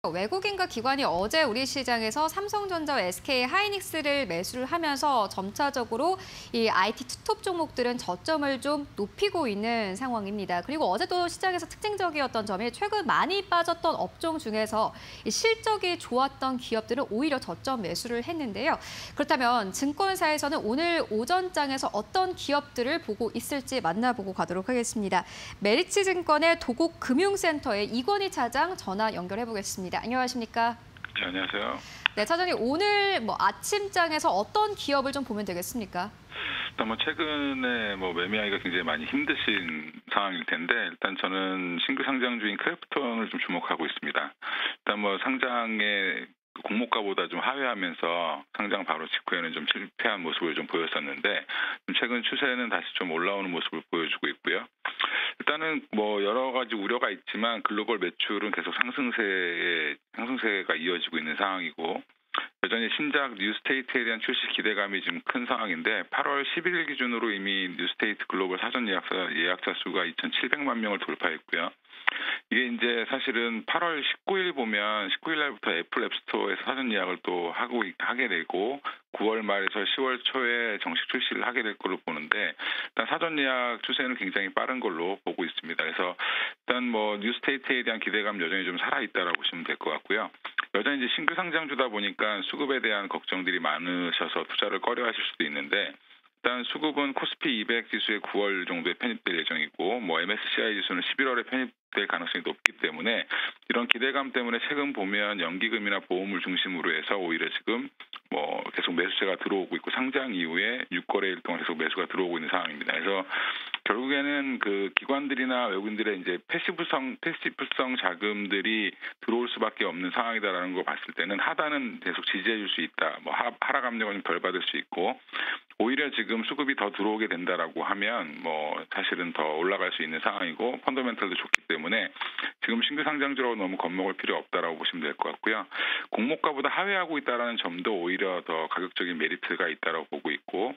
외국인과 기관이 어제 우리 시장에서 삼성전자와 SK 하이닉스를 매수를 하면서 점차적으로 이 IT 투톱 종목들은 저점을 좀 높이고 있는 상황입니다. 그리고 어제도 시장에서 특징적이었던 점이 최근 많이 빠졌던 업종 중에서 이 실적이 좋았던 기업들은 오히려 저점 매수를 했는데요. 그렇다면 증권사에서는 오늘 오전장에서 어떤 기업들을 보고 있을지 만나보고 가도록 하겠습니다. 메리츠증권의 도곡금융센터의 이권희 차장 전화 연결해 보겠습니다. 안녕하십니까? 네, 안녕하세요. 네, 차장님 오늘 아침장에서 어떤 기업을 좀 보면 되겠습니까? 일단 최근에 매매하기가 굉장히 많이 힘드신 상황일 텐데 일단 저는 신규 상장주인 크래프톤을 좀 주목하고 있습니다. 일단 상장의 공모가보다 좀 하회하면서 상장 바로 직후에는 좀 실패한 모습을 좀 보였었는데 최근 추세는 다시 좀 올라오는 모습을 보여주고 있고요. 일단은 여러 가지 우려가 있지만 글로벌 매출은 계속 상승세가 이어지고 있는 상황이고 여전히 신작 뉴스테이트에 대한 출시 기대감이 지금 큰 상황인데 8월 11일 기준으로 이미 뉴스테이트 글로벌 사전 예약자 수가 2,700만 명을 돌파했고요. 이게 이제 사실은 8월 19일 보면 19일 날부터 애플 앱스토어에서 사전 예약을 또 하게 되고 9월 말에서 10월 초에 정식 출시를 하게 될 걸로 보는데 일단 사전 예약 추세는 굉장히 빠른 걸로 보고 있습니다. 그래서 일단 뉴스테이트에 대한 기대감 여전히 좀 살아있다라고 보시면 될 것 같고요. 여전히 이제 신규 상장주다 보니까 수급에 대한 걱정들이 많으셔서 투자를 꺼려하실 수도 있는데 일단 수급은 코스피 200 지수의 9월 정도에 편입될 예정이고 MSCI 지수는 11월에 편입될 가능성이 높기 때문에 이런 기대감 때문에 최근 보면 연기금이나 보험을 중심으로 해서 오히려 지금 계속 매수세가 들어오고 있고 상장 이후에 6거래일 동안 계속 매수가 들어오고 있는 상황입니다. 그래서 결국에는 그 기관들이나 외국인들의 이제 패시브성 자금들이 들어올 수밖에 없는 상황이다라는 거 봤을 때는 하단은 계속 지지해줄 수 있다. 하락 압력은 좀 덜 받을 수 있고 오히려 지금 수급이 더 들어오게 된다라고 하면 사실은 더 올라갈 수 있는 상황이고 펀더멘털도 좋기 때문에 지금 신규 상장주라고 너무 겁먹을 필요 없다라고 보시면 될 것 같고요. 공모가보다 하회하고 있다라는 점도 오히려 더 가격적인 메리트가 있다라고 보고 있고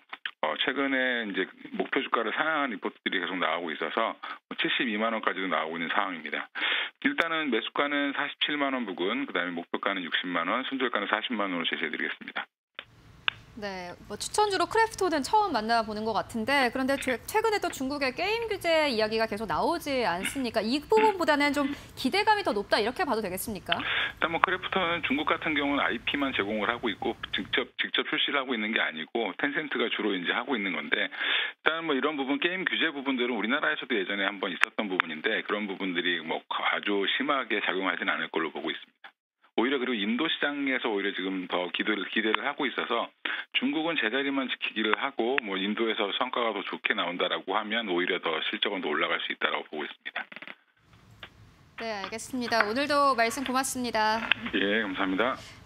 최근에 이제 목표 주가를 상향한 리포트들이 계속 나오고 있어서 72만 원까지도 나오고 있는 상황입니다. 일단은 매수가는 47만 원 부근, 그다음에 목표가는 60만 원, 손절가는 40만 원으로 제시해드리겠습니다. 네, 추천주로 크래프톤은 처음 만나보는 것 같은데 그런데 최근에 또 중국의 게임 규제 이야기가 계속 나오지 않습니까? 이 부분보다는 좀 기대감이 더 높다 이렇게 봐도 되겠습니까? 일단 크래프톤은 중국 같은 경우는 IP만 제공을 하고 있고 직접 출시를 하고 있는 게 아니고 텐센트가 주로 이제 하고 있는 건데 일단 이런 부분 게임 규제 부분들은 우리나라에서도 예전에 한번 있었던 부분인데 그런 부분들이 아주 심하게 작용하지는 않을 걸로 보고 있습니다. 오히려 그리고 인도 시장에서 오히려 지금 더 기대를 하고 있어서 중국은 제자리만 지키기를 하고 인도에서 성과가 더 좋게 나온다라고 하면 오히려 더 실적은 더 올라갈 수 있다라고 보고 있습니다. 네, 알겠습니다. 오늘도 말씀 고맙습니다. 예, 감사합니다.